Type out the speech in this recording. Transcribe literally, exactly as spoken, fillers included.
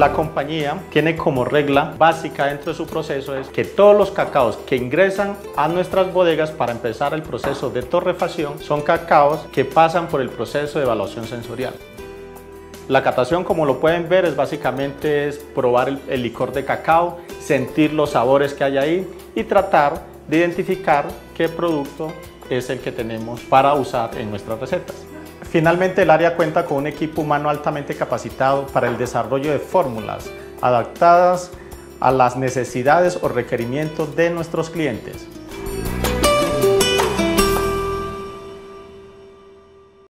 La compañía tiene como regla básica dentro de su proceso es que todos los cacaos que ingresan a nuestras bodegas para empezar el proceso de torrefacción son cacaos que pasan por el proceso de evaluación sensorial. La catación, como lo pueden ver, es básicamente es probar el, el licor de cacao, sentir los sabores que hay ahí y tratar de identificar qué producto es el que tenemos para usar en nuestras recetas. Finalmente, el área cuenta con un equipo humano altamente capacitado para el desarrollo de fórmulas adaptadas a las necesidades o requerimientos de nuestros clientes.